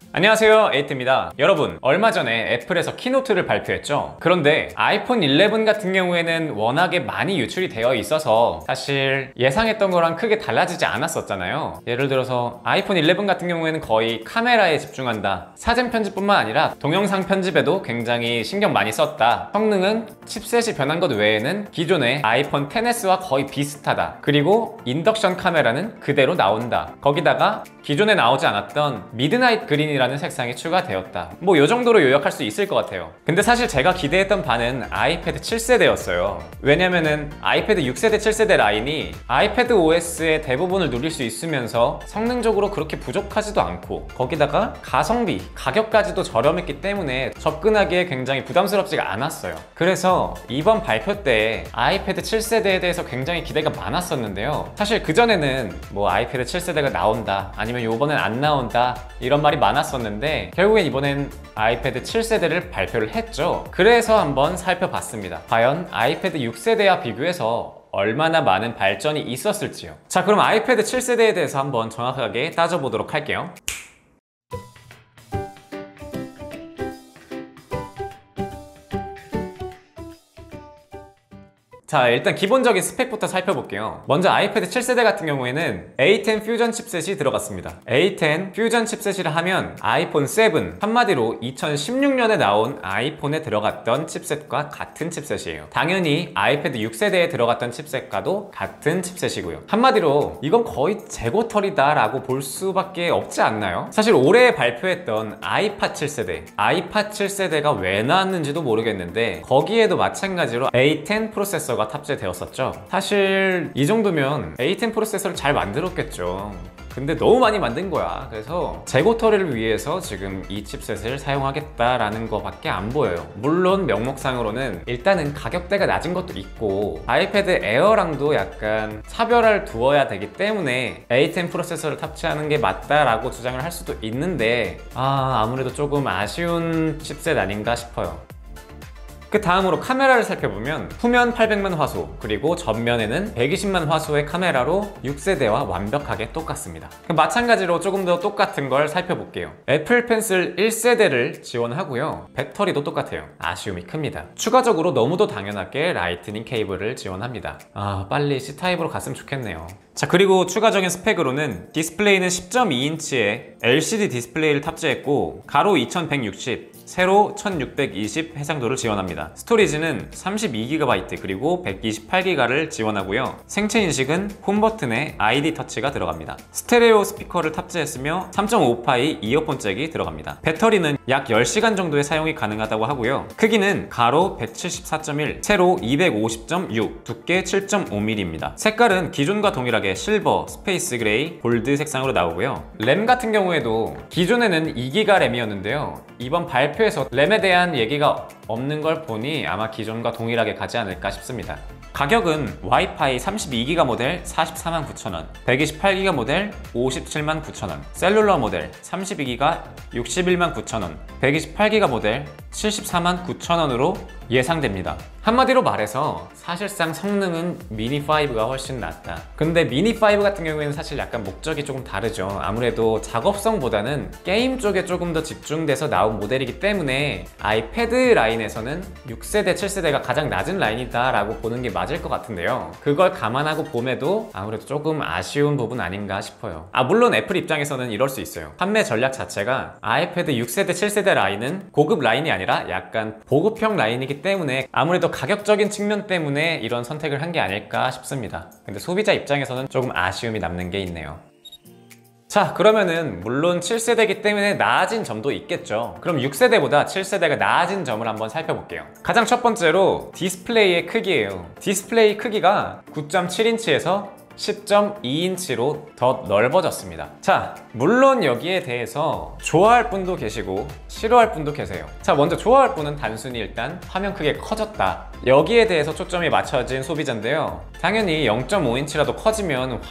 안녕하세요, 에이트입니다. 여러분, 얼마 전에 애플에서 키노트를 발표했죠. 그런데 아이폰 11 같은 경우에는 워낙에 많이 유출이 되어 있어서 사실 예상했던 거랑 크게 달라지지 않았었잖아요. 예를 들어서 아이폰 11 같은 경우에는 거의 카메라에 집중한다, 사진 편집뿐만 아니라 동영상 편집에도 굉장히 신경 많이 썼다, 성능은 칩셋이 변한 것 외에는 기존의 아이폰 XS와 거의 비슷하다, 그리고 인덕션 카메라는 그대로 나온다, 거기다가 기존에 나오지 않았던 미드나잇 그린이라는 색상이 추가되었다, 뭐 이 정도로 요약할 수 있을 것 같아요. 근데 사실 제가 기대했던 바는 아이패드 7세대였어요 왜냐면은 아이패드 6세대 7세대 라인이 아이패드 OS의 대부분을 누릴 수 있으면서 성능적으로 그렇게 부족하지도 않고, 거기다가 가성비, 가격까지도 저렴했기 때문에 접근하기에 굉장히 부담스럽지가 않았어요. 그래서 이번 발표 때 아이패드 7세대에 대해서 굉장히 기대가 많았었는데요, 사실 그전에는 뭐 아이패드 7세대가 나온다, 아니면 요번엔 안 나온다, 이런 말이 많았었는데 결국엔 이번엔 아이패드 7세대를 발표를 했죠. 그래서 한번 살펴봤습니다. 과연 아이패드 6세대와 비교해서 얼마나 많은 발전이 있었을지요. 자, 그럼 아이패드 7세대에 대해서 한번 정확하게 따져보도록 할게요. 자, 일단 기본적인 스펙부터 살펴볼게요. 먼저 아이패드 7세대 같은 경우에는 A10 퓨전 칩셋이 들어갔습니다. A10 퓨전 칩셋이라 하면 아이폰 7, 한마디로 2016년에 나온 아이폰에 들어갔던 칩셋과 같은 칩셋이에요. 당연히 아이패드 6세대에 들어갔던 칩셋과도 같은 칩셋이고요. 한마디로 이건 거의 재고털이다 라고 볼 수밖에 없지 않나요? 사실 올해 발표했던 아이팟 7세대, 아이팟 7세대가 왜 나왔는지도 모르겠는데 거기에도 마찬가지로 A10 프로세서가 탑재되었었죠. 사실 이 정도면 A10 프로세서를 잘 만들었겠죠. 근데 너무 많이 만든 거야. 그래서 재고 처리를 위해서 지금 이 칩셋을 사용하겠다라는 거밖에 안 보여요. 물론 명목상으로는 일단은 가격대가 낮은 것도 있고 아이패드 에어랑도 약간 차별화를 두어야 되기 때문에 A10 프로세서를 탑재하는 게 맞다라고 주장을 할 수도 있는데 아무래도 조금 아쉬운 칩셋 아닌가 싶어요. 그 다음으로 카메라를 살펴보면 후면 800만 화소, 그리고 전면에는 120만 화소의 카메라로 6세대와 완벽하게 똑같습니다. 마찬가지로 조금 더 똑같은 걸 살펴볼게요. 애플 펜슬 1세대를 지원하고요, 배터리도 똑같아요. 아쉬움이 큽니다. 추가적으로 너무도 당연하게 라이트닝 케이블을 지원합니다. 빨리 C타입으로 갔으면 좋겠네요. 자, 그리고 추가적인 스펙으로는 디스플레이는 10.2인치의 LCD 디스플레이를 탑재했고 가로 2160, 세로 1620 해상도를 지원합니다. 스토리지는 32GB 그리고 128GB를 지원하고요. 생체 인식은 홈 버튼에 ID 터치가 들어갑니다. 스테레오 스피커를 탑재했으며 3.5파이 이어폰 잭이 들어갑니다. 배터리는 약 10시간 정도의 사용이 가능하다고 하고요. 크기는 가로 174.1, 세로 250.6, 두께 7.5mm입니다. 색깔은 기존과 동일하게 실버, 스페이스 그레이, 골드 색상으로 나오고요. 램 같은 경우에도 기존에는 2GB 램이었는데요, 이번 발표에서 램에 대한 얘기가 없는 걸 보니 아마 기존과 동일하게 가지 않을까 싶습니다. 가격은 와이파이 32기가 모델 449,000원, 128기가 모델 579,000원, 셀룰러 모델 32기가 619,000원, 128기가 모델 749,000원으로 예상됩니다. 한마디로 말해서 사실상 성능은 미니5가 훨씬 낫다. 근데 미니5 같은 경우에는 사실 약간 목적이 조금 다르죠. 아무래도 작업성보다는 게임 쪽에 조금 더 집중돼서 나온 모델이기 때문에 아이패드 라인에서는 6세대, 7세대가 가장 낮은 라인이다 라고 보는 게 맞을 것 같은데요, 그걸 감안하고 봄에도 아무래도 조금 아쉬운 부분 아닌가 싶어요. 물론 애플 입장에서는 이럴 수 있어요. 판매 전략 자체가 아이패드 6세대, 7세대 라인은 고급 라인이 아니라 약간 보급형 라인이기 때문에 아무래도 가격적인 측면 때문에 이런 선택을 한 게 아닐까 싶습니다. 근데 소비자 입장에서는 조금 아쉬움이 남는 게 있네요. 자, 그러면은 물론 7세대이기 때문에 나아진 점도 있겠죠. 그럼 6세대보다 7세대가 나아진 점을 한번 살펴볼게요. 가장 첫 번째로 디스플레이의 크기예요. 디스플레이 크기가 9.7인치에서 10.2인치로 더 넓어졌습니다. 자, 물론 여기에 대해서 좋아할 분도 계시고 싫어할 분도 계세요. 자, 먼저 좋아할 분은 단순히 일단 화면 크기가 커졌다, 여기에 대해서 초점이 맞춰진 소비자인데요, 당연히 0.5인치라도 커지면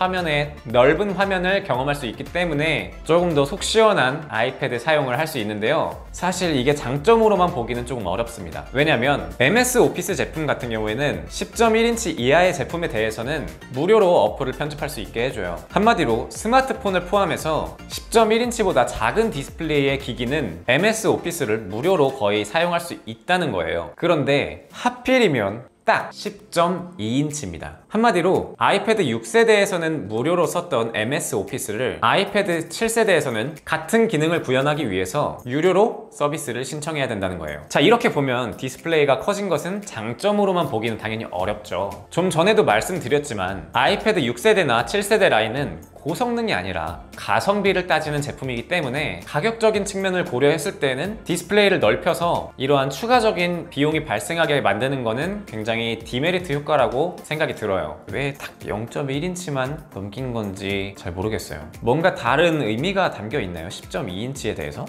넓은 화면을 경험할 수 있기 때문에 조금 더 속 시원한 아이패드 사용을 할 수 있는데요, 사실 이게 장점으로만 보기는 조금 어렵습니다. 왜냐면 MS 오피스 제품 같은 경우에는 10.1인치 이하의 제품에 대해서는 무료로 어플을 편집할 수 있게 해줘요. 한마디로 스마트폰을 포함해서 10.1인치보다 작은 디스플레이의 기기는 MS 오피스를 무료로 거의 사용할 수 있다는 거예요. 그런데 하필이면 딱 10.2인치입니다. 한마디로 아이패드 6세대에서는 무료로 썼던 MS 오피스를 아이패드 7세대에서는 같은 기능을 구현하기 위해서 유료로 서비스를 신청해야 된다는 거예요. 자, 이렇게 보면 디스플레이가 커진 것은 장점으로만 보기는 당연히 어렵죠. 좀 전에도 말씀드렸지만 아이패드 6세대나 7세대 라인은 고성능이 아니라 가성비를 따지는 제품이기 때문에 가격적인 측면을 고려했을 때는 디스플레이를 넓혀서 이러한 추가적인 비용이 발생하게 만드는 거는 굉장히 디메리트 효과라고 생각이 들어요. 왜 딱 0.1인치만 넘긴 건지 잘 모르겠어요. 뭔가 다른 의미가 담겨 있나요? 10.2인치에 대해서?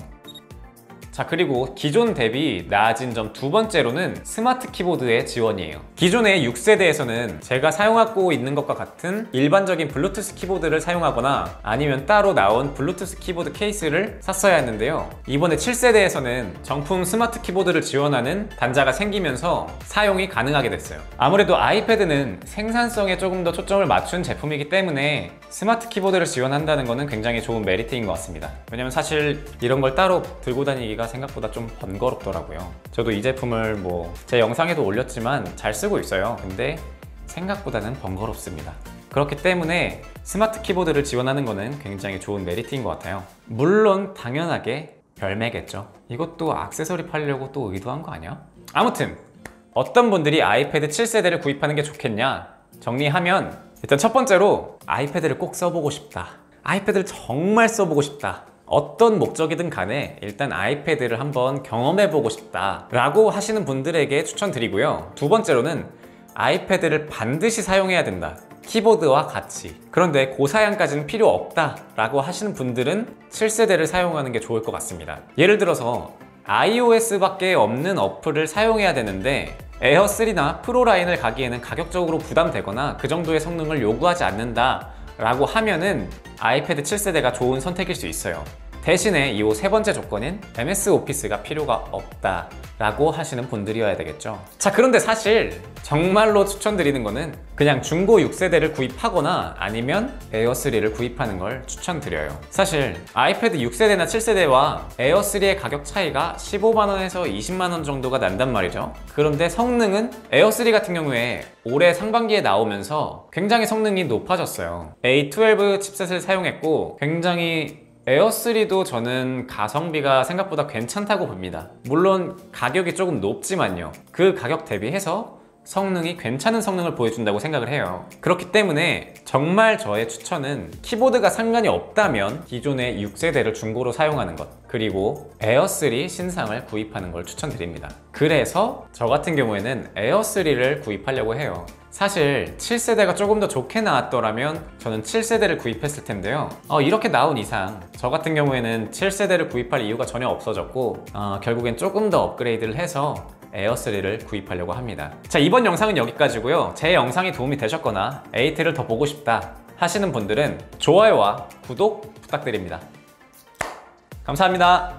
자, 그리고 기존 대비 나아진 점 두 번째로는 스마트 키보드의 지원이에요. 기존의 6세대에서는 제가 사용하고 있는 것과 같은 일반적인 블루투스 키보드를 사용하거나 아니면 따로 나온 블루투스 키보드 케이스를 샀어야 했는데요. 이번에 7세대에서는 정품 스마트 키보드를 지원하는 단자가 생기면서 사용이 가능하게 됐어요. 아무래도 아이패드는 생산성에 조금 더 초점을 맞춘 제품이기 때문에 스마트 키보드를 지원한다는 것은 굉장히 좋은 메리트인 것 같습니다. 왜냐면 사실 이런 걸 따로 들고 다니기가 생각보다 좀 번거롭더라고요. 저도 이 제품을 제 영상에도 올렸지만 잘 쓰고 있어요. 근데 생각보다는 번거롭습니다. 그렇기 때문에 스마트 키보드를 지원하는 것은 굉장히 좋은 메리트인 것 같아요. 물론 당연하게 별매겠죠. 이것도 액세서리 팔려고 또 의도한 거 아니야? 아무튼 어떤 분들이 아이패드 7세대를 구입하는 게 좋겠냐 정리하면, 일단 첫 번째로 아이패드를 꼭 써보고 싶다, 아이패드를 정말 써보고 싶다, 어떤 목적이든 간에 일단 아이패드를 한번 경험해보고 싶다 라고 하시는 분들에게 추천드리고요. 두 번째로는 아이패드를 반드시 사용해야 된다, 키보드와 같이, 그런데 고사양까지는 필요 없다 라고 하시는 분들은 7세대를 사용하는 게 좋을 것 같습니다. 예를 들어서 iOS밖에 없는 어플을 사용해야 되는데 에어3나 프로 라인을 가기에는 가격적으로 부담되거나 그 정도의 성능을 요구하지 않는다 라고 하면은 아이패드 7세대가 좋은 선택일 수 있어요. 대신에 이 세 번째 조건인 MS 오피스가 필요가 없다 라고 하시는 분들이어야 되겠죠. 자, 그런데 사실 정말로 추천드리는 거는 그냥 중고 6세대를 구입하거나 아니면 에어3를 구입하는 걸 추천드려요. 사실 아이패드 6세대나 7세대와 에어3의 가격 차이가 15만원에서 20만원 정도가 난단 말이죠. 그런데 성능은 에어3 같은 경우에 올해 상반기에 나오면서 굉장히 성능이 높아졌어요. A12 칩셋을 사용했고 굉장히 에어3도 저는 가성비가 생각보다 괜찮다고 봅니다. 물론 가격이 조금 높지만요, 그 가격 대비해서 성능이 괜찮은 성능을 보여준다고 생각을 해요. 그렇기 때문에 정말 저의 추천은 키보드가 상관이 없다면 기존의 6세대를 중고로 사용하는 것, 그리고 에어3 신상을 구입하는 걸 추천드립니다. 그래서 저 같은 경우에는 에어3를 구입하려고 해요. 사실 7세대가 조금 더 좋게 나왔더라면 저는 7세대를 구입했을 텐데요. 이렇게 나온 이상 저 같은 경우에는 7세대를 구입할 이유가 전혀 없어졌고 결국엔 조금 더 업그레이드를 해서 에어3를 구입하려고 합니다. 자, 이번 영상은 여기까지고요. 제 영상이 도움이 되셨거나 에이트를 더 보고 싶다 하시는 분들은 좋아요와 구독 부탁드립니다. 감사합니다.